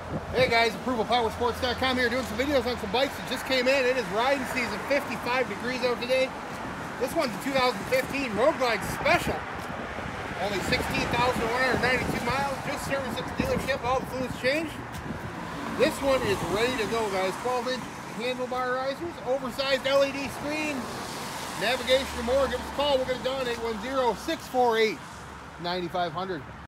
Hey guys, ApprovalPowersports.com here doing some videos on some bikes that just came in. It is riding season, 55 degrees out today. This one's a 2015 Road Glide Special. Only 16,192 miles, just serviced at the dealership, all the fluids changed. This one is ready to go, guys. 12-inch handlebar risers, oversized LED screen, navigation and more. Give us a call, we'll get it done, 810-648-9500.